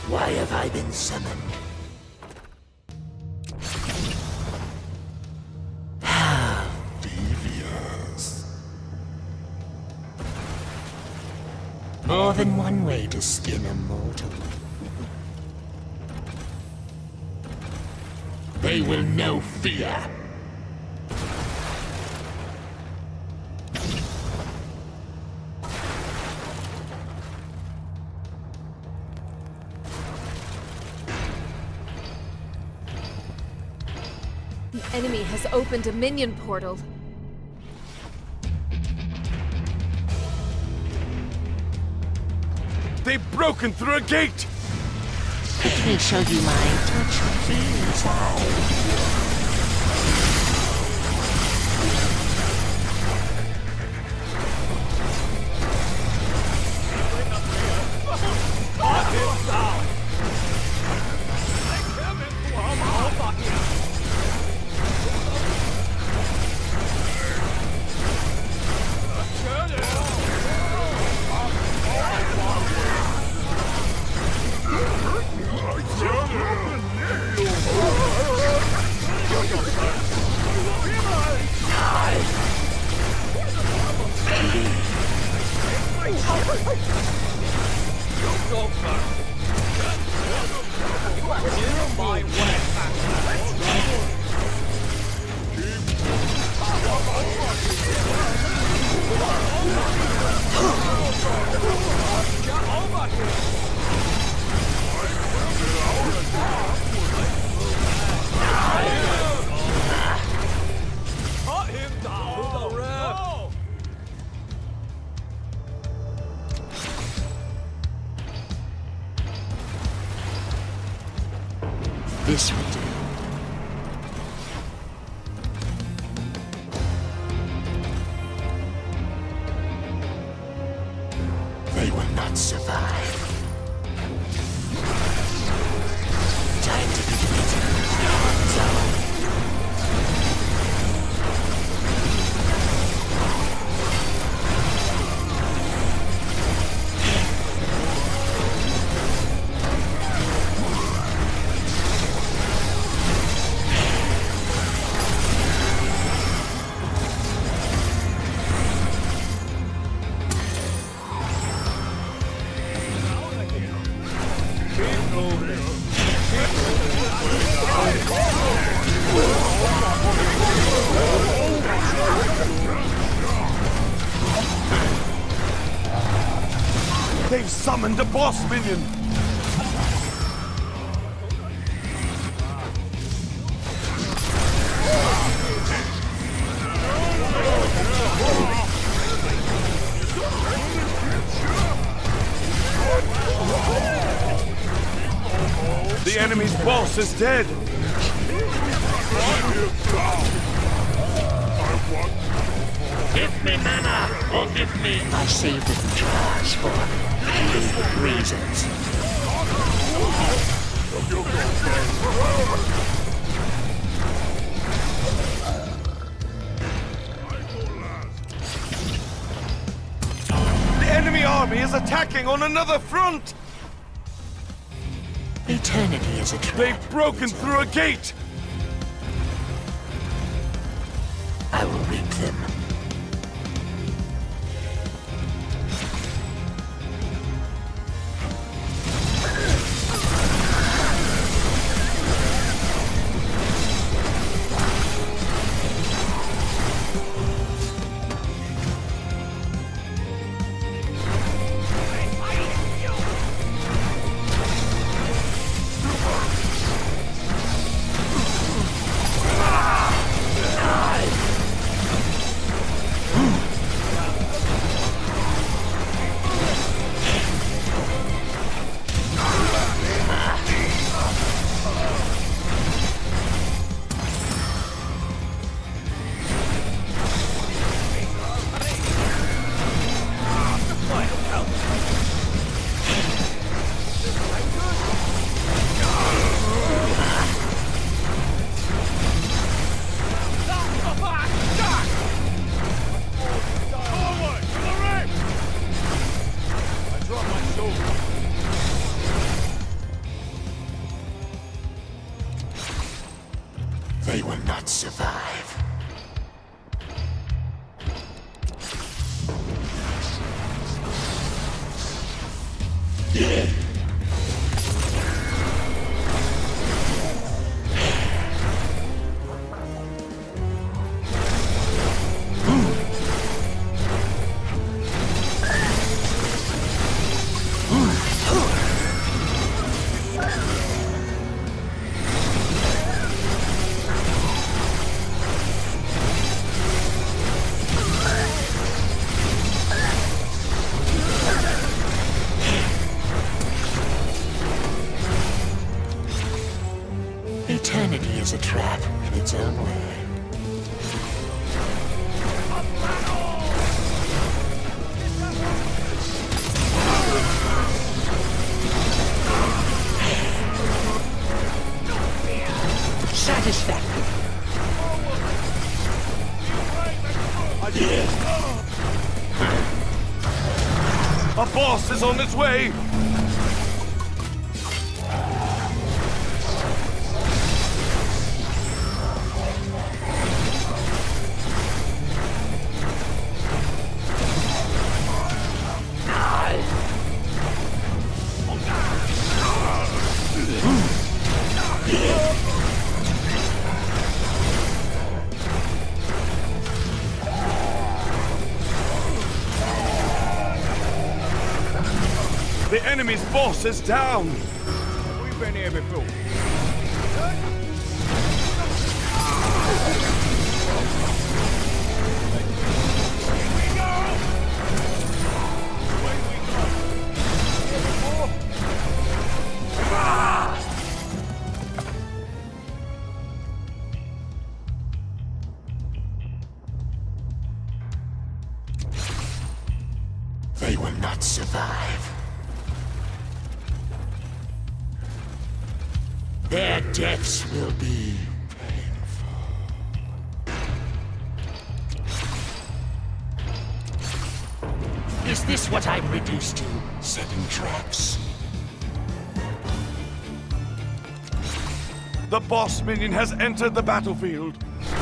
Why have I been summoned? How devious. More than one way to skin a mortal. They will know fear. The enemy has opened a minion portal. They've broken through a gate! Let me show you my touch and feel side. This will do. They will not survive. Time to begin it. Zone. They've summoned a boss minion! The enemy's boss is dead! Give me mana, or give me... I saved it in jars for legal reasons. The enemy army is attacking on another front! Eternity is a trap. They've broken through a gate! I will reap them. not survive. Eternity is a trap in its own way. Satisfactory. A boss is on its way! The enemy's boss is down! We've been here before. They will not survive. Their deaths will be painful. Is this what I'm reduced to? Setting traps? The boss minion has entered the battlefield.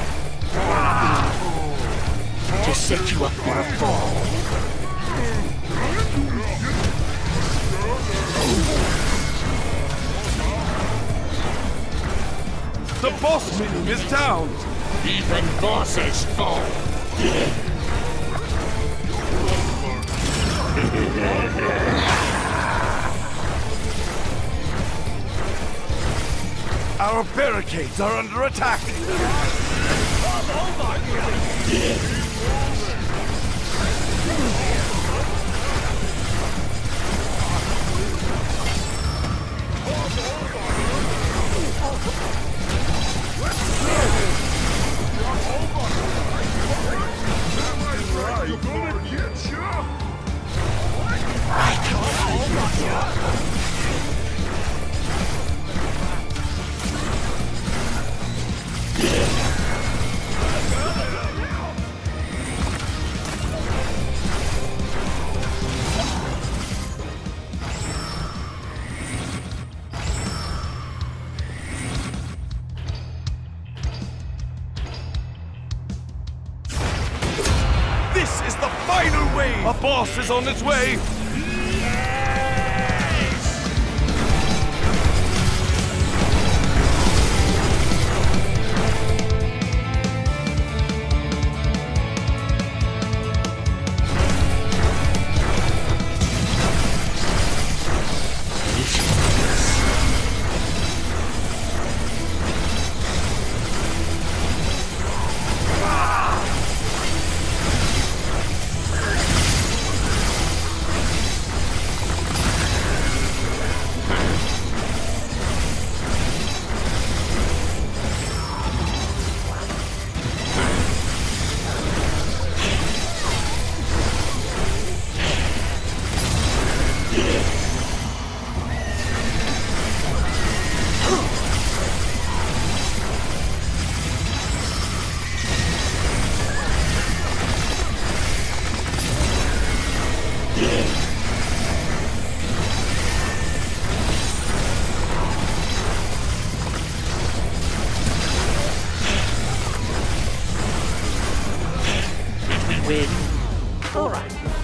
To set you up for a fall. The boss minion is down! Even bosses fall. Our barricades are under attack! This is the final wave! A boss is on its way! win. Alright.